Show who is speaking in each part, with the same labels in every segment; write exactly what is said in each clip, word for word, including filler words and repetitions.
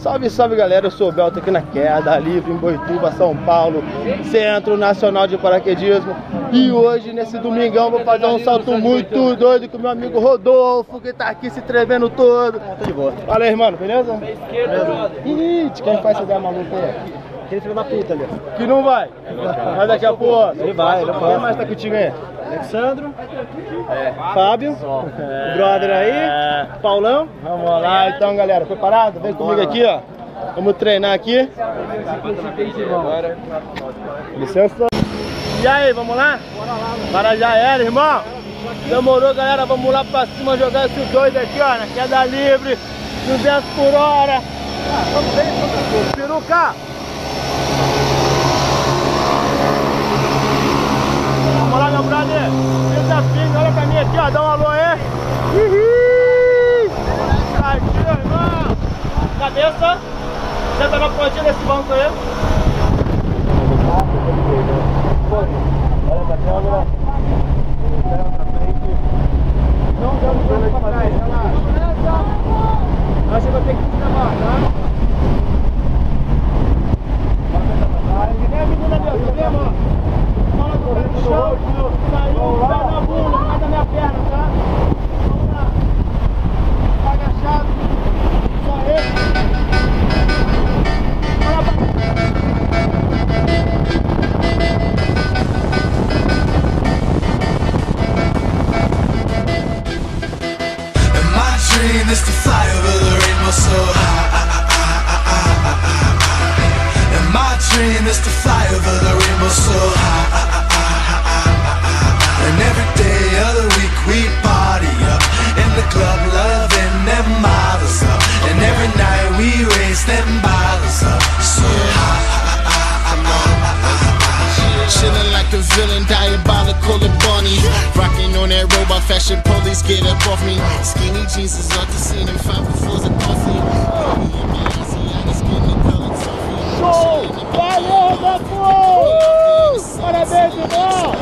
Speaker 1: Salve, salve galera, eu sou o Bel, tô aqui na Queda Livre, em Boituva, São Paulo, Centro Nacional de Paraquedismo. E hoje, nesse domingão, vou fazer um salto muito doido com o meu amigo Rodolfo, que tá aqui se tremendo todo. Tá de boa. Fala aí, irmão, beleza? Beleza. Ih, quem faz essa ideia maluca aí?
Speaker 2: Aquele filho da puta ali.
Speaker 1: Que não vai. Mas daqui a pouco.
Speaker 2: Ele vai, ele vai.
Speaker 1: Quem mais tá contigo aí?
Speaker 2: Alexandro, é. Fábio, é. Brother aí, é. Paulão.
Speaker 1: Vamos lá então, galera, preparado? Vem comigo aqui, ó. Vamos treinar aqui. Licença. E aí, vamos lá? Bora lá, mano. Para já era, irmão. Demorou, galera, vamos lá pra cima jogar esses dois aqui, ó, na queda livre, duzentos por hora. Ah, vamos ver, vamos ver. Peruca. Vamos lá, meu brother. Desafio, olha pra mim aqui, ó. Dá um alô aí. Tadinho, irmão. Cabeça. Senta na pontinha desse banco aí. Olha pra câmera. Pra frente. Não dá um pouco pra trás, relaxa. Nós você vai ter que se levar, tá? E nem a menina ali, ó. Tá vendo, ó? Bola do pé no chão, saiu o pé na bunda, não da minha perna, tá? Vamos lá. Tá agachado. Só esse. Olha pra...
Speaker 3: And my dream is to fly over the rainbow so high. And my dream is to fly over the rainbow so high. And every day of the week we party up in the club, loving them models up. And every night we raise them bottles up so high. Chillin' like a villain, diabolical and bunny. Rockin' on that robot fashion, police get up off me. Skinny jeans is up to see them five before the coffee.
Speaker 1: Show! Valeu, Gato! Uh! Parabéns, irmão!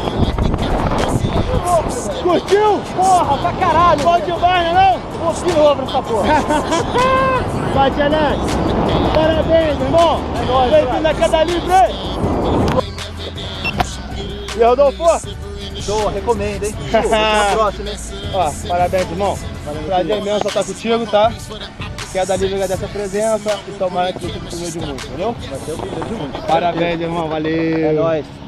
Speaker 1: Curtiu?
Speaker 2: Porra, pra caralho!
Speaker 1: Bom demais, né não?
Speaker 2: Pô, que novo essa porra!
Speaker 1: Vai, Tianete! Parabéns, irmão!
Speaker 2: É nóis,
Speaker 1: bem-vindo na Queda Livre! E aí, Rodolfo?
Speaker 2: Show, recomendo, hein? Show, vou na próxima, hein?
Speaker 1: Ó, parabéns, irmão! Prazer mesmo estar contigo, tá? Queda Livre agradece a presença e tomara que você continue de muito, entendeu?
Speaker 2: Vai ser o primeiro de muito.
Speaker 1: Parabéns, irmão, valeu!
Speaker 2: É nóis!